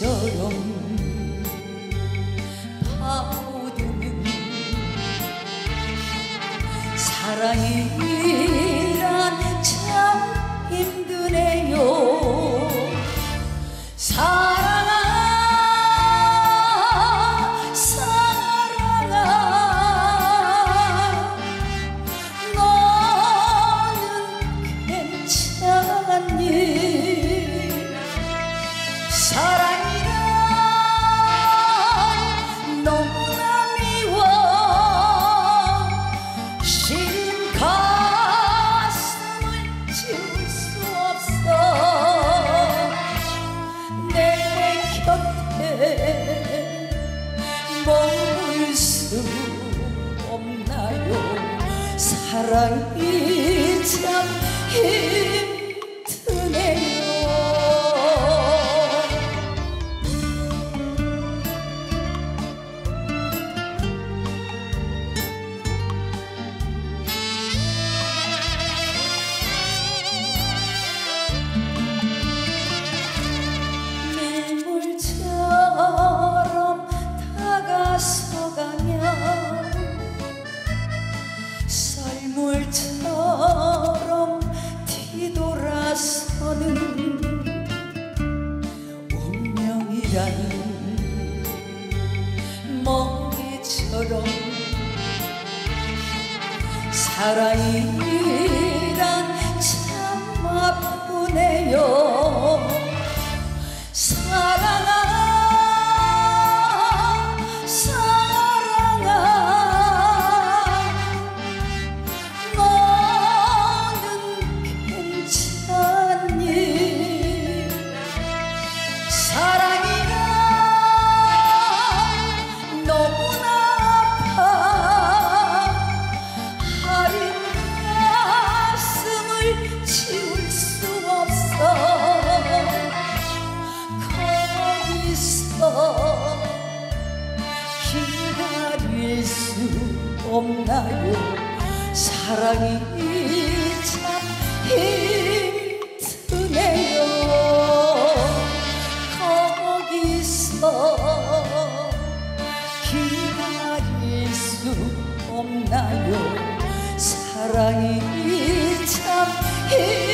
모기처럼 파고드는 사랑이란 참 힘드네요. 사랑아 사랑아 너는 괜찮니? 사랑이란 너무나 미워 시린 가슴을 지울 수 없어. 내 곁에 머물 수 없나요? 사랑이 참 힘드네요. 밀물처럼 다가서가며 썰물처럼 뒤돌아서는 운명이라는 먹이처럼 사랑이란 참 아프네요. 사랑아 사랑아 너는 괜찮니? 사랑이란 너무나 아파 하린 가슴을 지울 수 없어. 기다릴 수 없나요? 사랑이 참 힘드네요. 거기서 기다릴 수 없나요? 사랑이 참 힘드네요.